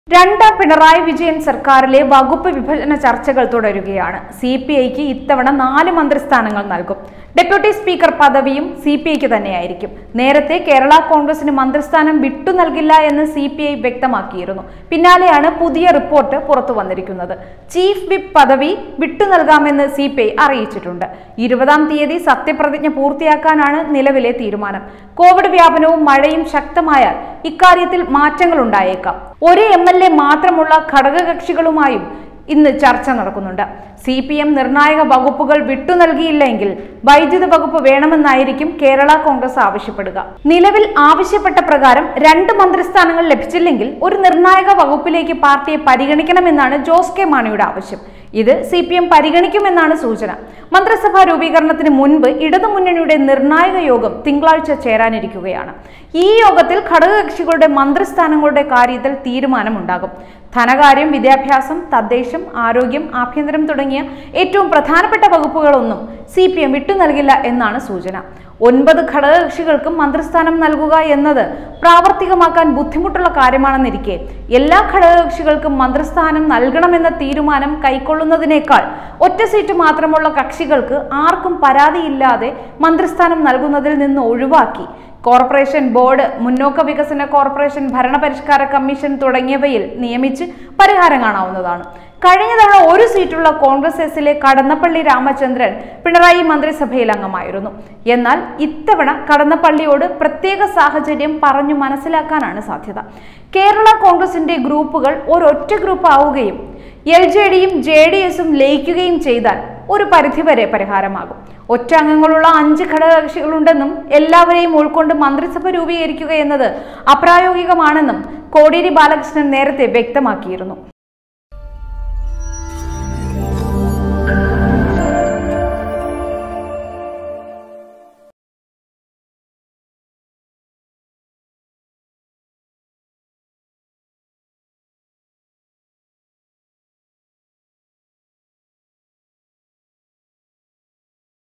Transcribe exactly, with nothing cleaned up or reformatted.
രണ്ടാം പിണറായി വിജയൻ സർക്കാരിലെ വകുപ്പ് വിഭജന ചർച്ചകൾ തുടരുകയാണ്. സി പി ഐക്ക് ഇത്തവണ നാല് മന്ത്രിസ്ഥാനങ്ങൾ നൽകും. ഡെപ്യൂട്ടി സ്പീക്കർ പദവിയും സി പി ഐക്ക് തന്നെയായിരിക്കും. നേരത്തെ കേരള കോൺഗ്രസിന് മന്ത്രിസ്ഥാനം വിട്ടു നൽകില്ല എന്ന് സി പി ഐ വ്യക്തമാക്കിയിരുന്നു. പിന്നാലെയാണ് പുതിയ റിപ്പോർട്ട് പുറത്തു വന്നിരിക്കുന്നത്. ചീഫ് വിപ്പ് പദവി വിട്ടു നൽകാമെന്ന് സി പി ഐ അറിയിച്ചിട്ടുണ്ട്. ഇരുപതാം തീയതി സത്യപ്രതിജ്ഞ പൂർത്തിയാക്കാനാണ് നിലവിലെ തീരുമാനം. കോവിഡ് വ്യാപനവും മഴയും ശക്തമായാൽ ഇക്കാര്യത്തിൽ മാറ്റങ്ങൾ ഉണ്ടായേക്കാം. ഒരു എം എൽ എ മാത്രമുള്ള ഘടകകക്ഷികളുമായും ഇന്ന് ചർച്ച നടക്കുന്നുണ്ട്. സി പി എം നിർണായക വകുപ്പുകൾ വിട്ടു നൽകിയില്ലെങ്കിൽ വൈദ്യുത വകുപ്പ് വേണമെന്നായിരിക്കും കേരള കോൺഗ്രസ് ആവശ്യപ്പെടുക. നിലവിൽ ആവശ്യപ്പെട്ട പ്രകാരം രണ്ട് മന്ത്രിസ്ഥാനങ്ങൾ ലഭിച്ചില്ലെങ്കിൽ ഒരു നിർണായക വകുപ്പിലേക്ക് പാർട്ടിയെ പരിഗണിക്കണമെന്നാണ് ജോസ് കെ മാണിയുടെ ആവശ്യം. ഇത് സി പി എം പരിഗണിക്കുമെന്നാണ് സൂചന. മന്ത്രിസഭാ രൂപീകരണത്തിന് മുൻപ് ഇടതുമുന്നണിയുടെ നിർണായക യോഗം തിങ്കളാഴ്ച ചേരാനിരിക്കുകയാണ്. ഈ യോഗത്തിൽ ഘടകകക്ഷികളുടെ മന്ത്രിസ്ഥാനങ്ങളുടെ കാര്യത്തിൽ തീരുമാനമുണ്ടാകും. ധനകാര്യം, വിദ്യാഭ്യാസം, തദ്ദേശം, ആരോഗ്യം, ആഭ്യന്തരം തുടങ്ങിയ ഏറ്റവും പ്രധാനപ്പെട്ട വകുപ്പുകളൊന്നും സി പി എം വിട്ടു നൽകില്ല എന്നാണ് സൂചന. ഒൻപത് ഘടകകക്ഷികൾക്കും മന്ത്രിസ്ഥാനം നൽകുക എന്നത് പ്രാവർത്തികമാക്കാൻ ബുദ്ധിമുട്ടുള്ള കാര്യമാണെന്നിരിക്കെ എല്ലാ ഘടകകക്ഷികൾക്കും മന്ത്രിസ്ഥാനം നൽകണമെന്ന തീരുമാനം കൈക്കൊള്ളുന്നതിനേക്കാൾ ഒറ്റ സീറ്റ് മാത്രമുള്ള കക്ഷികൾക്ക് ആർക്കും പരാതിയില്ലാതെ മന്ത്രിസ്ഥാനം നൽകുന്നതിൽ നിന്ന് ഒഴിവാക്കി കോർപ്പറേഷൻ ബോർഡ്, മുന്നോക്ക വികസന കോർപ്പറേഷൻ ഭരണപരിഷ്കാര കമ്മീഷൻ തുടങ്ങിയവയിൽ നിയമിച്ച് പരിഹാരം കാണാവുന്നതാണ്. കഴിഞ്ഞ തവണ ഒരു സീറ്റുള്ള കോൺഗ്രസ് എസിലെ കടന്നപ്പള്ളി രാമചന്ദ്രൻ പിണറായി മന്ത്രിസഭയിൽ അംഗമായിരുന്നു. എന്നാൽ ഇത്തവണ കടന്നപ്പള്ളിയോട് പ്രത്യേക സാഹചര്യം പറഞ്ഞു മനസ്സിലാക്കാനാണ് സാധ്യത. കേരള കോൺഗ്രസിന്റെ ഗ്രൂപ്പുകൾ ഒരൊറ്റ ഗ്രൂപ്പ് ആവുകയും എൽ ജെ ഡിയും ജെ ഡി എസും ലയിക്കുകയും ചെയ്താൽ ഒരു പരിധിവരെ പരിഹാരമാകും. ഒറ്റ അംഗങ്ങളുള്ള അഞ്ച് ഘടകകക്ഷികളുണ്ടെന്നും എല്ലാവരെയും ഉൾക്കൊണ്ട് മന്ത്രിസഭ രൂപീകരിക്കുക എന്നത് അപ്രായോഗികമാണെന്നും കോടിയേരി ബാലകൃഷ്ണൻ നേരത്തെ വ്യക്തമാക്കിയിരുന്നു.